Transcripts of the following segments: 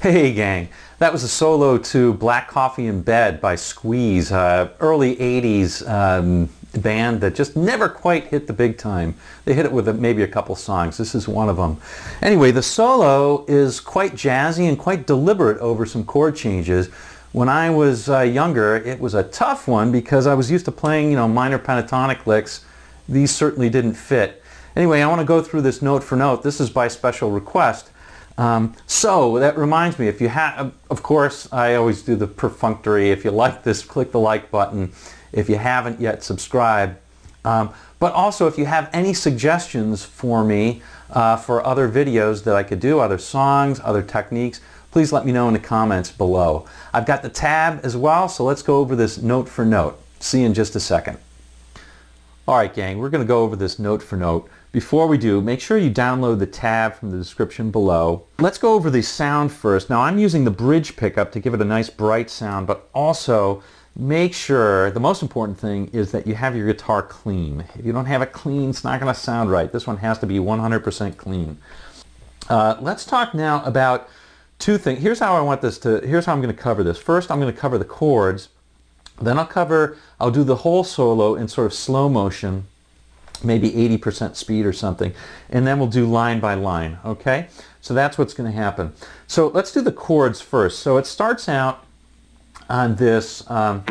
Hey gang, that was a solo to Black Coffee in Bed by Squeeze, early 80s band that just never quite hit the big time. They hit it with maybe a couple songs. This is one of them. Anyway, the solo is quite jazzy and quite deliberate over some chord changes. When I was younger, it was a tough one because I was used to playing, minor pentatonic licks. These certainly didn't fit. Anyway, I want to go through this note for note. This is by special request. So that reminds me, if you have, of course, I always do the perfunctory. If you like this, click the like button. If you haven't yet, subscribe. But also, if you have any suggestions for me for other videos that I could do, other songs, other techniques, please let me know in the comments below. I've got the tab as well, so let's go over this note for note. See you in just a second. All right, gang, we're going to go over this note for note. Before we do, make sure you download the tab from the description below. Let's go over the sound first. Now, I'm using the bridge pickup to give it a nice bright sound, but also make sure, the most important thing is that you have your guitar clean. If you don't have it clean, it's not going to sound right. This one has to be 100% clean. Let's talk now about two things. Here's how I'm going to cover this. First, I'm going to cover the chords. Then I'll do the whole solo in sort of slow motion, maybe 80% speed or something, and then we'll do line by line, okay? So that's what's going to happen. So let's do the chords first. So it starts out on this,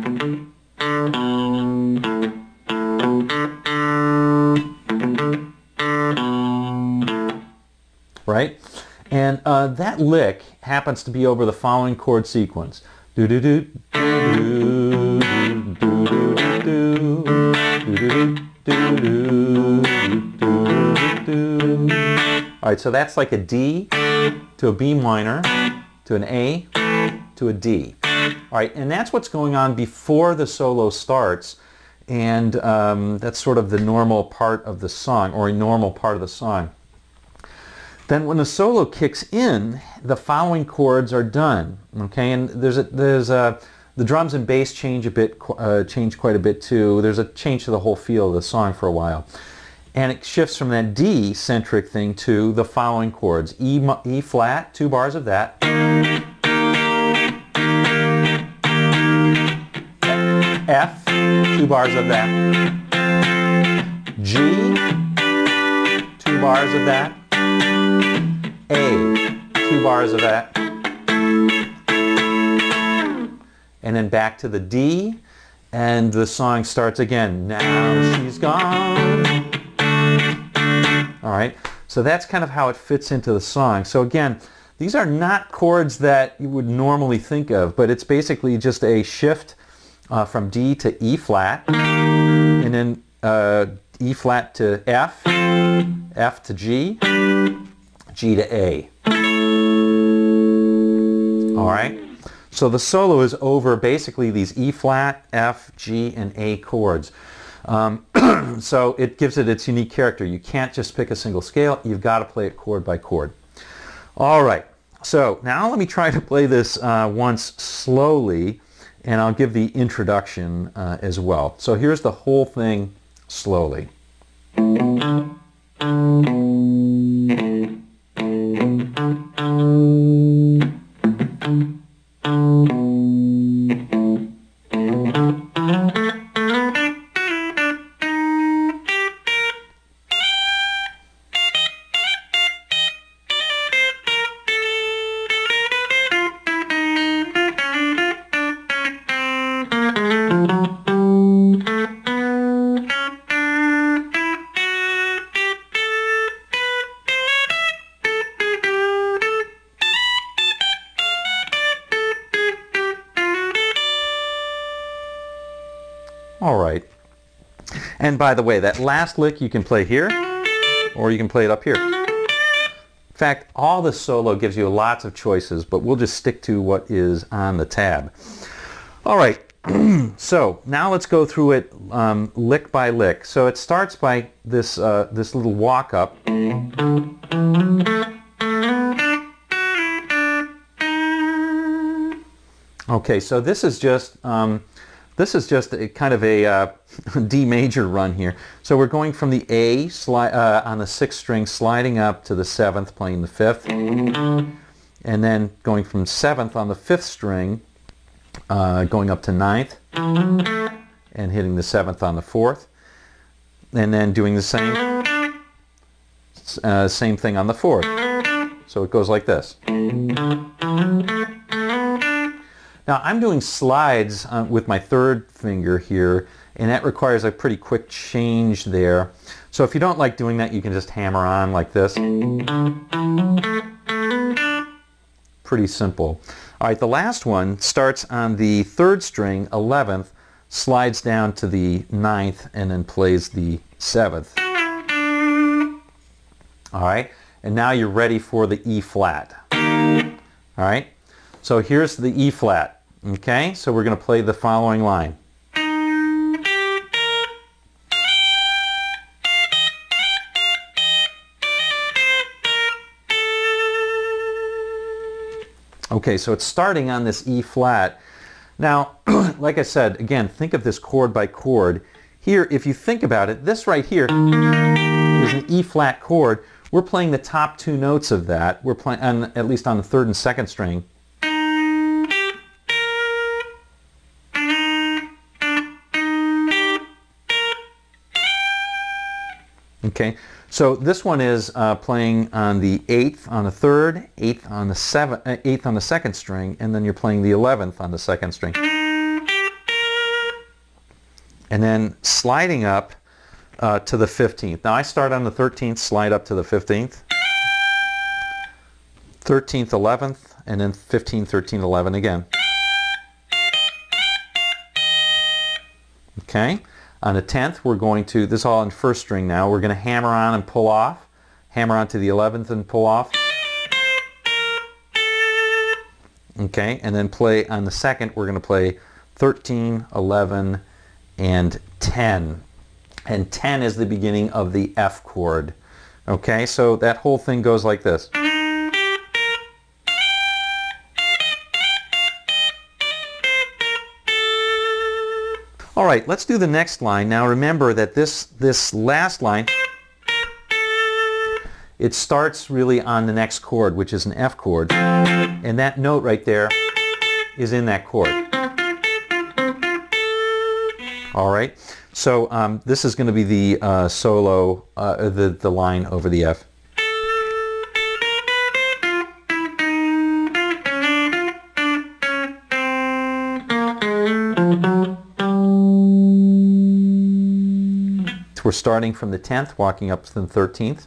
right? And that lick happens to be over the following chord sequence. Do-do-do, do-do, do-do-do, do-do-do. All right, so that's like a D to a B minor to an A to a D. All right, and that's what's going on before the solo starts, and that's sort of the normal part of the song, or a normal part of the song. Then when the solo kicks in, the following chords are done. Okay, and the drums and bass change quite a bit too. There's a change to the whole feel of the song for a while. And it shifts from that D-centric thing to the following chords. E flat, 2 bars of that. F, 2 bars of that. G, 2 bars of that. A, 2 bars of that. And then back to the D, and the song starts again. Now she's gone. All right, so that's kind of how it fits into the song. So again, these are not chords that you would normally think of, but it's basically just a shift from D to E flat, and then E flat to F, F to G, G to A. All right. So the solo is over basically these E flat, F, G, and A chords. So it gives it its unique character. You can't just pick a single scale. You've got to play it chord by chord. All right. So now let me try to play this once slowly, and I'll give the introduction as well. So here's the whole thing slowly. All right. And by the way, that last lick you can play here, or you can play it up here. In fact, all the solo gives you lots of choices, but we'll just stick to what is on the tab. All right. So now let's go through it lick by lick. So it starts by this this little walk up. Okay, so this is just a kind of a D major run here. So we're going from the A on the 6th string, sliding up to the 7th, playing the 5th, and then going from 7th on the 5th string, going up to 9th, and hitting the 7th on the 4th, and then doing the same thing on the 4th. So it goes like this. Now I'm doing slides with my 3rd finger here, and that requires a pretty quick change there. So if you don't like doing that, you can just hammer on like this. Pretty simple. All right, the last one starts on the 3rd string, 11th, slides down to the 9th, and then plays the 7th. All right, and now you're ready for the E flat. All right, so here's the E flat. Okay, so we're going to play the following line. Okay, so it's starting on this E flat. Now, like I said, again, think of this chord by chord. Here, if you think about it, this right here is an E flat chord. We're playing the top 2 notes of that. We're playing, at least on the 3rd and 2nd string. Okay, so this one is playing on the 8th on the 3rd, 8th on the 8th on the 2nd string, and then you're playing the 11th on the 2nd string. And then sliding up to the 15th. Now I start on the 13th, slide up to the 15th, 13th, 11th, and then 15, 13, 11 again. Okay. On the 10th, we're going to, this is all in 1st string now, we're going to hammer on and pull off, hammer on to the 11th and pull off. Okay, and then play on the 2nd, we're going to play 13, 11, and 10. And 10 is the beginning of the F chord. Okay, so that whole thing goes like this. All right, let's do the next line. Now remember that this last line, it starts really on the next chord, which is an F chord, and that note right there is in that chord. All right, so this is going to be the solo, the line over the F. We're starting from the 10th, walking up to the 13th,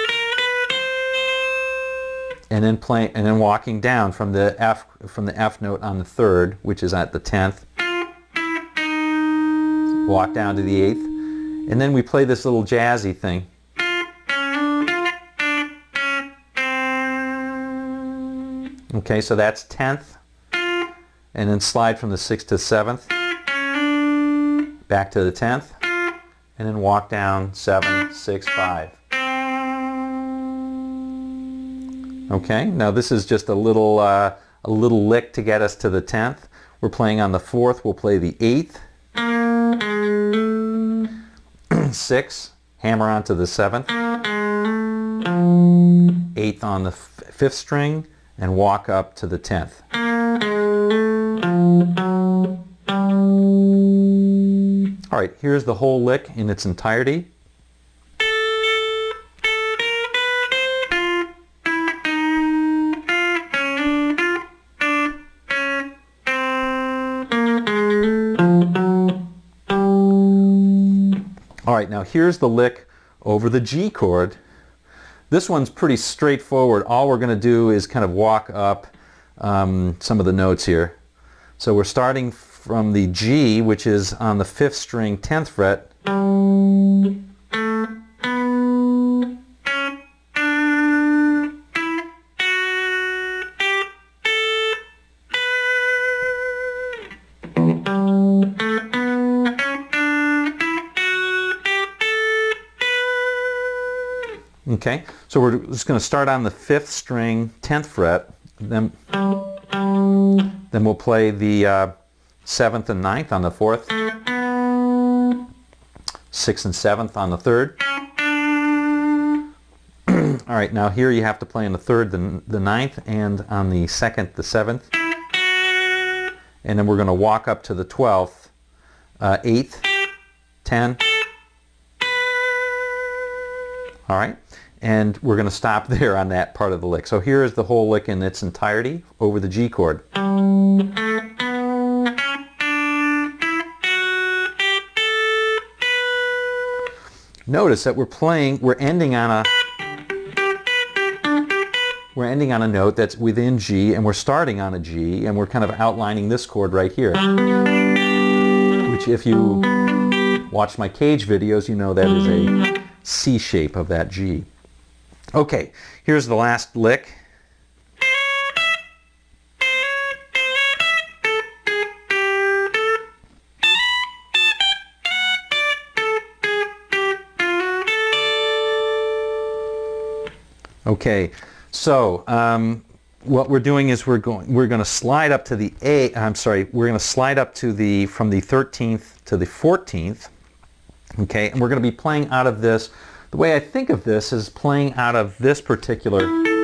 and then walking down from the F note on the 3rd, which is at the 10th. Walk down to the 8th, and then we play this little jazzy thing. Okay, so that's 10th, and then slide from the 6th to 7th, back to the 10th. And then walk down 7, 6, 5. Okay, now this is just a little lick to get us to the 10th. We're playing on the 4th, we'll play the 8th, 6, hammer onto the 7th, 8th on the 5th string, and walk up to the 10th. All right, here's the whole lick in its entirety. All right, now here's the lick over the G chord. This one's pretty straightforward. All we're going to do is kind of walk up some of the notes here. So we're starting from the G, which is on the 5th string, 10th fret. Okay, so we're just going to start on the 5th string, 10th fret, then we'll play the 7th and 9th on the 4th, 6th and 7th on the 3rd, All right, now here you have to play on the 3rd, the 9th, and on the 2nd, the 7th. And then we're going to walk up to the 12th, 8th, 10. All right, and we're going to stop there on that part of the lick. So here is the whole lick in its entirety over the G chord. Notice that we're ending on a note that's within G, and we're starting on a G, and we're kind of outlining this chord right here, which if you watch my Cage videos, you know that is a C shape of that G. Okay, here's the last lick. Okay, so what we're doing is we're going to slide up to the we're going to slide up to the from the 13th to the 14th. Okay, and we're going to be playing out of this. The way I think of this is playing out of this particular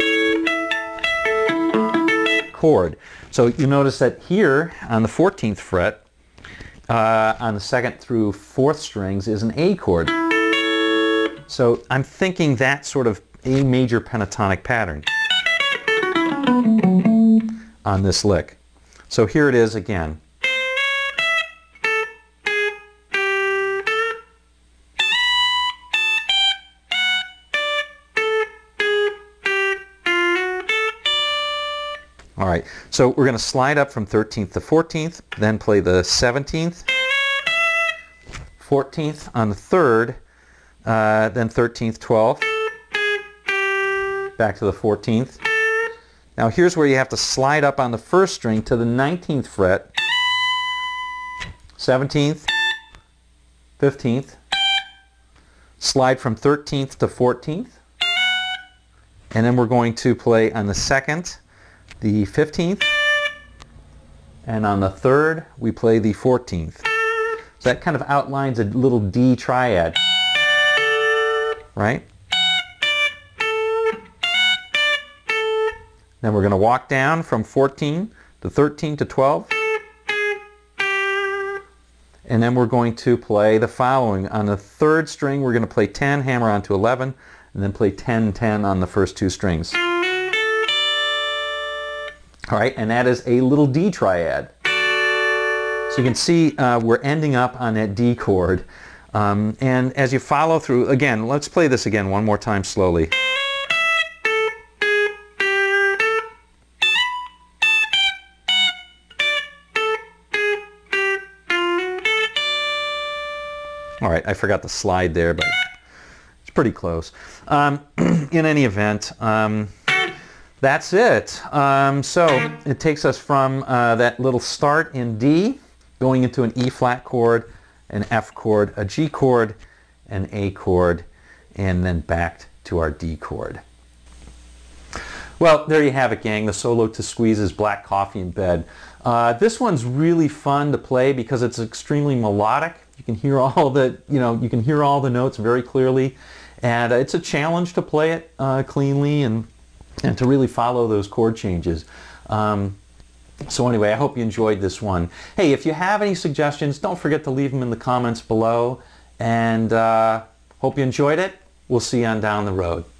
chord. So you notice that here on the 14th fret, on the 2nd through 4th strings is an A chord. So I'm thinking that sort of A major pentatonic pattern on this lick. So here it is again. All right, so we're going to slide up from 13th to 14th, then play the 17th, 14th on the 3rd, then 13th, 12th, back to the 14th. Now here's where you have to slide up on the 1st string to the 19th fret, 17th, 15th, slide from 13th to 14th, and then we're going to play on the 2nd, the 15th, and on the 3rd we play the 14th. So that kind of outlines a little D triad, right? Then we're going to walk down from 14 to 13 to 12, and then we're going to play the following. On the 3rd string we're going to play 10, hammer onto 11, and then play 10, 10 on the first 2 strings. All right, and that is a little D triad. So you can see we're ending up on that D chord. And as you follow through, again, let's play this again one more time slowly. All right, I forgot the slide there, but it's pretty close. In any event, that's it. So it takes us from that little start in D, going into an E flat chord, an F chord, a G chord, an A chord, and then back to our D chord. Well, there you have it, gang. The solo to Squeeze's Black Coffee in Bed. This one's really fun to play because it's extremely melodic. You can hear all the, you can hear all the notes very clearly, and it's a challenge to play it cleanly and to really follow those chord changes. So anyway, I hope you enjoyed this one. Hey, if you have any suggestions, don't forget to leave them in the comments below, and hope you enjoyed it. We'll see you on down the road.